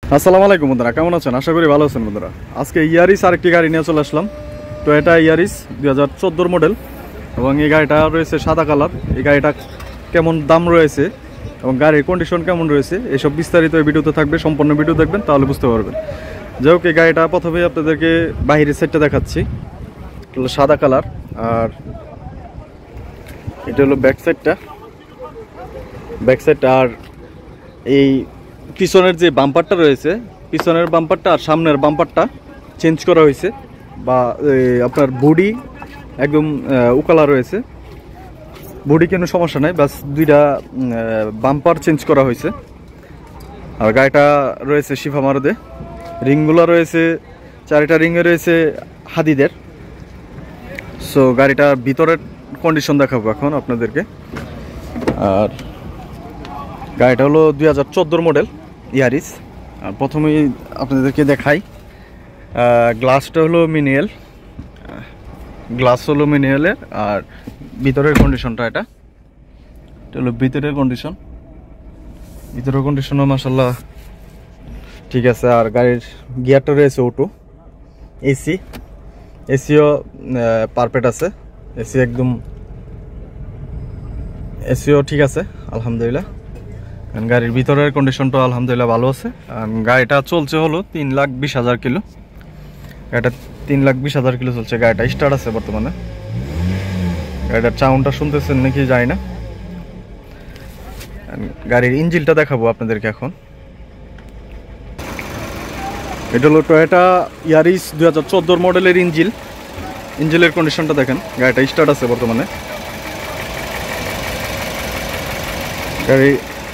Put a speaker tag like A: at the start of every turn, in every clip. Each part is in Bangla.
A: আসসালামু আলাইকুম বন্ধুরা, কেমন আছেন? আশা করি ভালো আছেন বন্ধুরা। আজকে ইয়ারিস আরেকটি গাড়ি নিয়ে চলে আসলাম। টয়োটা ইয়ারিস 2014 মডেল এবং এই গাড়িটা রয়েছে সাদা কালার। এই গাড়িটা কেমন দাম রয়েছে এবং গাড়ির কন্ডিশন কেমন রয়েছে এসব বিস্তারিত এই ভিডিওতে থাকবে। সম্পূর্ণ ভিডিও দেখবেন, তাহলে বুঝতে পারবেন। যাই হোক, এই গাড়িটা প্রথমেই আপনাদেরকে বাহিরের সাইডটা দেখাচ্ছি। এটা হলো সাদা কালার, আর এটা হলো ব্যাক সাইডটা। আর এই পিছনের যে বাম্পারটা রয়েছে, পিছনের বাম্পারটা আর সামনের বাম্পারটা চেঞ্জ করা হয়েছে, বা আপনার বডি একদম উকালা রয়েছে। বডি কোনো সমস্যা নাই, বাস দুইটা বাম্পার চেঞ্জ করা হয়েছে। আর গাড়িটা রয়েছে শিফা মারুদে। রিংগুলো রয়েছে, চারিটা রিংয়ে রয়েছে হাদিদের। সো গাড়িটার ভিতরের কন্ডিশন দেখাবো এখন আপনাদেরকে। আর গাড়িটা হলো 2014 মডেল ইয়ারিস। আর প্রথমেই আপনাদেরকে দেখাই, গ্লাসটা হলো মিনিয়ালের। আর ভিতরের কন্ডিশনটা এটা হলো ভিতরের কন্ডিশনও মাশাআল্লাহ ঠিক আছে। আর গাড়ির গিয়ারটা রয়েছে অটো। এসিও পারফেক্ট আছে। এসিও ঠিক আছে আলহামদুলিল্লাহ। গাড়ির ভিতরের কন্ডিশনটা আলহামদুলিল্লাহ ভালো আছে। গাড়িটা চলছে হলো 3,20,000 কিলো। গাড়িটা 3,20,000 কিলো চলছে। গাড়িটা স্টার্ট আছে বর্তমানে। গাড়িটার সাউন্ডটা শুনতেছেন নাকি জানি না। গাড়ির ইঞ্জিনটা দেখাবো আপনাদেরকে এখন। এটা হলো টয়োটা ইয়ারিস 2014 মডেলের ইঞ্জিনের কন্ডিশনটা দেখেন। গাড়িটা স্টার্ট আছে বর্তমানে। গাড়ির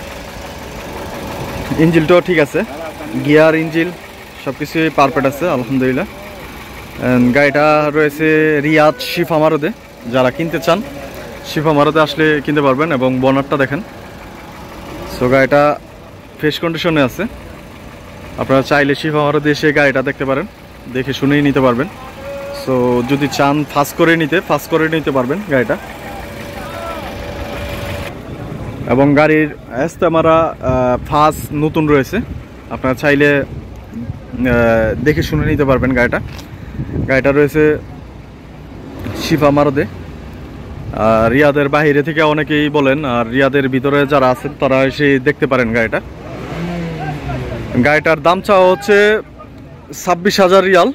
A: ইঞ্জিনটাও ঠিক আছে, গিয়ার ইঞ্জিন সব কিছুই পারফেক্ট আছে আলহামদুলিল্লাহ। গাড়িটা রয়েছে রিয়াদ শিফা মারুদে। যারা কিনতে চান শিফা মারুদে আসলে কিনতে পারবেন। এবং বনারটা দেখেন। সো গাড়িটা ফ্রেশ কন্ডিশনে আছে। আপনারা চাইলে শিফা মারুদে এসে গাড়িটা দেখতে পারেন, দেখে শুনেই নিতে পারবেন। সো যদি চান ফাস্ট করে নিতে পারবেন গাড়িটা। এবং গাড়ির এস্তেমারা ফাস নতুন রয়েছে, আপনারা চাইলে দেখে শুনে নিতে পারবেন গাড়িটা রয়েছে শিফা মারুদে। রিয়াদের বাইরে থেকে অনেকেই বলেন, আর রিয়াদের ভিতরে যারা আছেন তারা এসে দেখতে পারেন গাড়িটার দাম চাওয়া হচ্ছে 26,000 রিয়াল।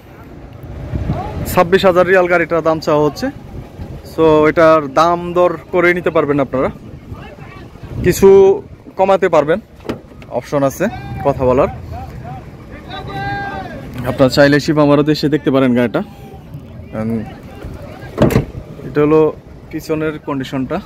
A: 26,000 রিয়াল গাড়িটার দাম চাওয়া হচ্ছে। সো এটার দাম দর করে নিতে পারবেন, আপনারা কিছু কমাতে পারবেন, অপশন আছে কথা বলার। আপনারা চাইলে শিফা মারুদে এসে দেখতে পারেন গাড়িটা। এটা হলো পিছনের কন্ডিশনটা।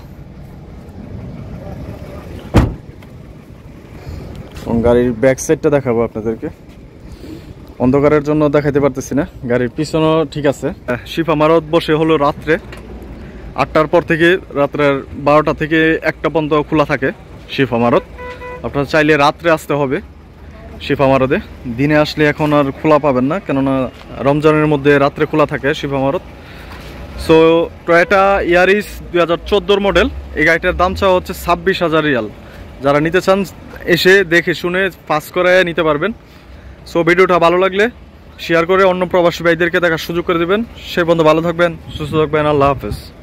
A: গাড়ির ব্যাক সাইডটা দেখাবো আপনাদেরকে। অন্ধকারের জন্য দেখাতে পারতেছি না। গাড়ির পিছনও ঠিক আছে। শিফা মারুদ বসে হলো রাত্রে 8টার পর থেকে রাত্রের 12টা থেকে 1টা পর্যন্ত খোলা থাকে শিফা মারুদ। আপনারা চাইলে রাত্রে আসতে হবে শিফা মারুদে। দিনে আসলে এখন আর খোলা পাবেন না, কেননা রমজানের মধ্যে রাত্রে খোলা থাকে শিফা মারুদ। সো টয়োটা ইয়ারিস 2014 মডেল, এই গাড়িটার দাম চাওয়া হচ্ছে 26,000 রিয়াল। যারা নিতে চান এসে দেখে শুনে পাস করে নিতে পারবেন। সো ভিডিওটা ভালো লাগলে শেয়ার করে অন্য প্রবাসী ভাইদেরকে দেখার সুযোগ করে দেবেন। সে পর্যন্ত ভালো থাকবেন, সুস্থ থাকবেন। আল্লাহ হাফেজ।